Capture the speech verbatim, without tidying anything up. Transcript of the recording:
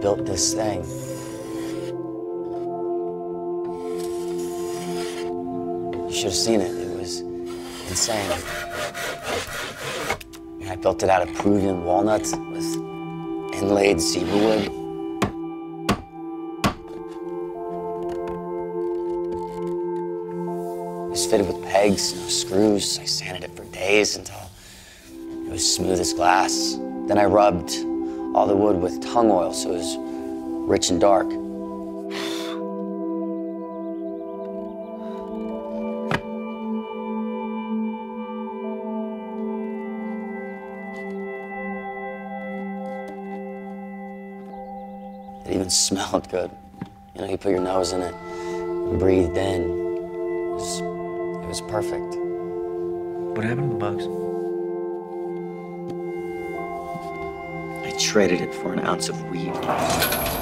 built this thing. You should have seen it. It was insane. I built it out of Peruvian walnuts with inlaid cedar wood. It was fitted with pegs, no screws. I sanded it for days until it was smooth as glass. Then I rubbed all the wood with tung oil so it was rich and dark. It even smelled good. You know, you put your nose in it and breathed in. It was, it was perfect. What happened to the bugs? I traded it for an ounce of weed.